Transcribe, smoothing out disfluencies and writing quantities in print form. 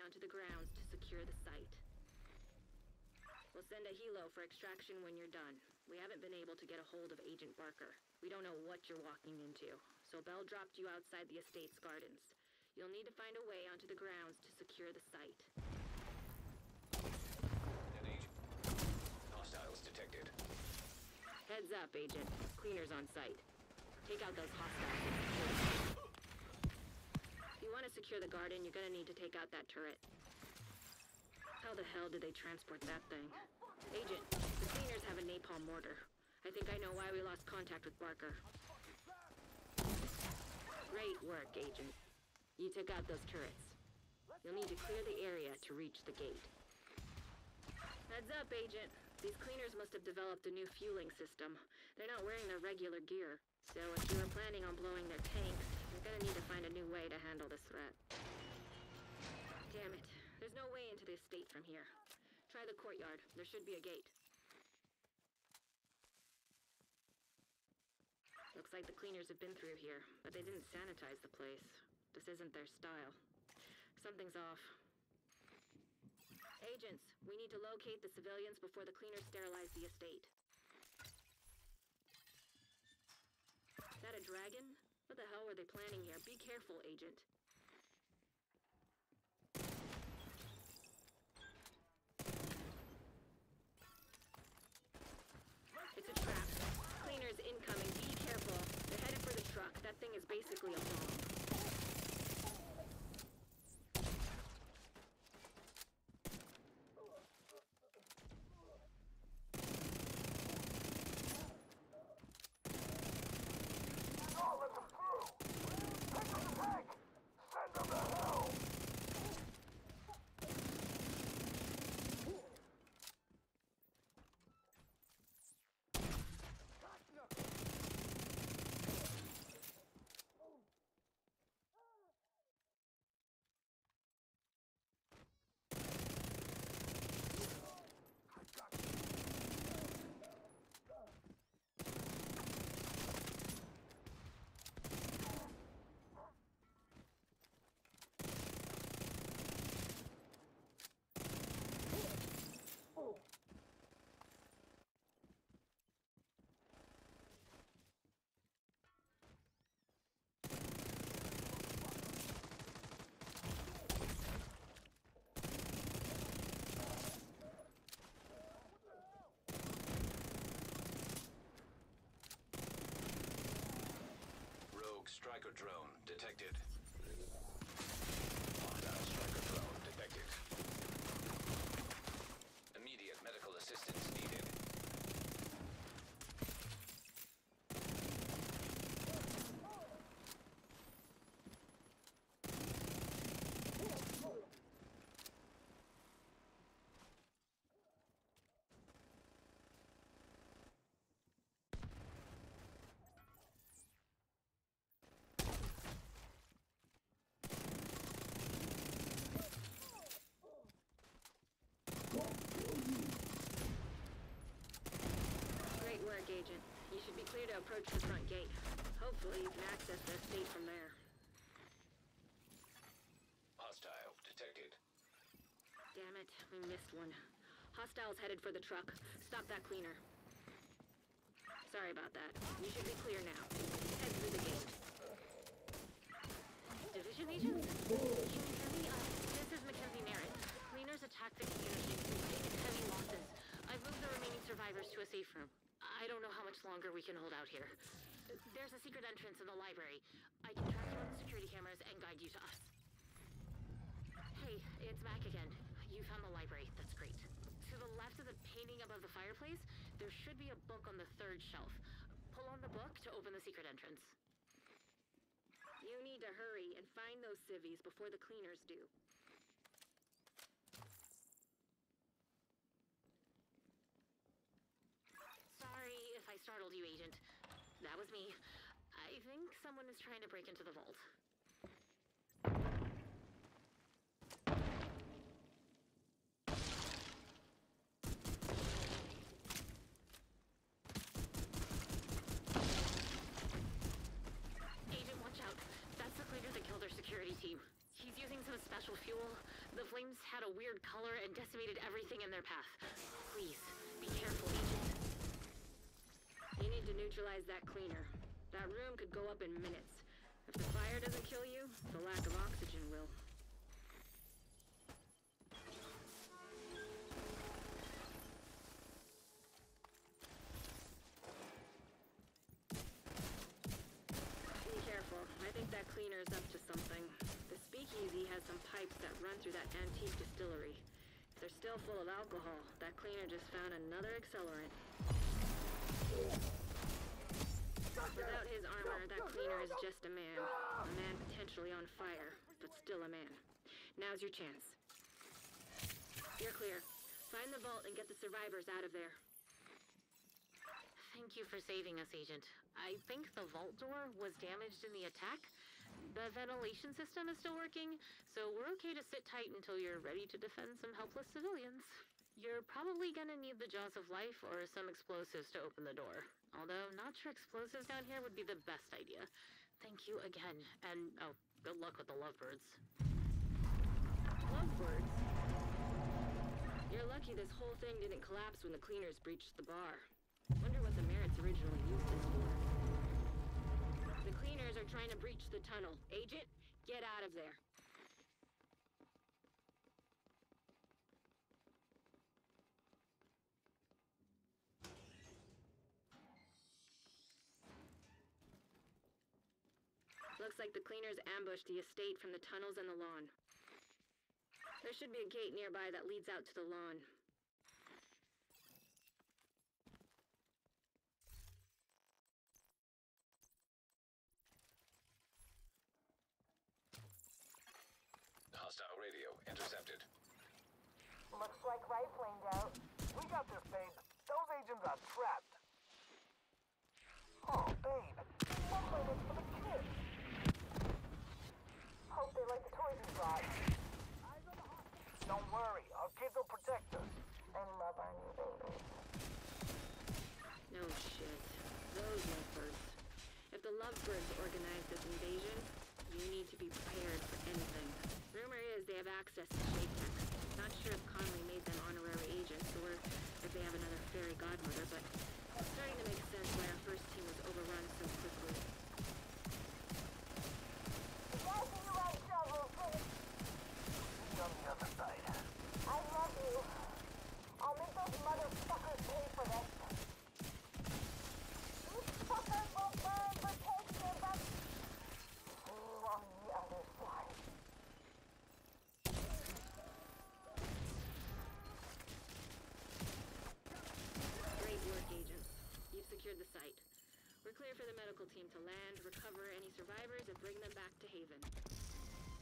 onto the grounds to secure the site. We'll send a helo for extraction when you're done. We haven't been able to get a hold of Agent Barker. We don't know what you're walking into, so Bell dropped you outside the estate's gardens. You'll need to find a way onto the grounds to secure the site. An agent. Hostiles detected. Heads up, Agent. Cleaners on site. Take out those hostiles. If you want to secure the garden, you're gonna need to take out that turret. How the hell did they transport that thing? Agent, the cleaners have a napalm mortar. I think I know why we lost contact with Barker. Great work, Agent. You took out those turrets. You'll need to clear the area to reach the gate. Heads up, Agent. These cleaners must have developed a new fueling system. They're not wearing their regular gear. So if you were planning on blowing their tanks, you're gonna need to find a new way to handle this threat. Damn it. There's no way into the estate from here. Try the courtyard. There should be a gate. Looks like the cleaners have been through here, but they didn't sanitize the place. This isn't their style. Something's off. Agents, we need to locate the civilians before the cleaners sterilize the estate. Is that a dragon? What the hell were they planning here? Be careful, Agent. It's a trap. Cleaners incoming. Be careful. They're headed for the truck. That thing is basically a bomb. Striker drone detected. Hostile striker drone detected. Immediate medical assistance needed. Great work, Agent. You should be clear to approach the front gate. Hopefully you can access the estate from there. Hostile detected. Damn it, we missed one. Hostiles headed for the truck. Stop that cleaner. Sorry about that. You should be clear now. Head through the gate. Division Agent? Can you hear me? This is Mackenzie Merritt. Cleaners attacked the community and taken heavy losses. I've moved the remaining survivors to a safe room. I don't know how much longer we can hold out here. There's a secret entrance in the library. I can track you on the security cameras and guide you to us. Hey, it's Mac again. You found the library. That's great. To the left of the painting above the fireplace, there should be a book on the third shelf. Pull on the book to open the secret entrance. You need to hurry and find those civvies before the cleaners do. Sorry if I startled you, Agent. That was me. I think someone is trying to break into the vault. Agent, watch out. That's the cleaner that killed our security team. He's using some special fuel. The flames had a weird color and decimated everything in their path. Please, be careful, Agent. You need to neutralize that cleaner. That room could go up in minutes. If the fire doesn't kill you, the lack of oxygen will. Be careful. I think that cleaner is up to something. The speakeasy has some pipes that run through that antique distillery. If they're still full of alcohol, that cleaner just found another accelerant. Without his armor, that cleaner is just a man. A man potentially on fire, but still a man. Now's your chance. You're clear. Find the vault and get the survivors out of there. Thank you for saving us, Agent. I think the vault door was damaged in the attack. The ventilation system is still working, so we're okay to sit tight until you're ready to defend some helpless civilians. You're probably gonna need the jaws of life or some explosives to open the door. Although, not sure explosives down here would be the best idea. Thank you again, and oh, good luck with the lovebirds. Lovebirds? You're lucky this whole thing didn't collapse when the cleaners breached the bar. Wonder what the Merits originally used this for. The cleaners are trying to breach the tunnel. Agent, get out of there. Looks like the cleaners ambushed the estate from the tunnels and the lawn. There should be a gate nearby that leads out to the lawn. Hostile radio intercepted. Looks like rifling out. We got this, babe. Those agents are trapped. Oh, babe. Hopefully it's for the kids. Hope they like the toys we brought. Don't worry, our kids will protect us. I love our new babies. No shit. Those lovebirds. If the lovebirds organized this invasion, you need to be prepared for anything. Rumor is they have access to shape tech. Not sure if Conley made them honorary agents or if they have another fairy godmother, but it's starting to make sense why our first team was overrun so quickly. You guys are you right, Shovel. See you on the other side. I love you. I'll make those motherfuckers pay for this. These fuckers will burn for taking us. See you on the other side. Great work, agents. You've secured the site. We're clear for the medical team to land, recover any survivors, and bring them back to Haven.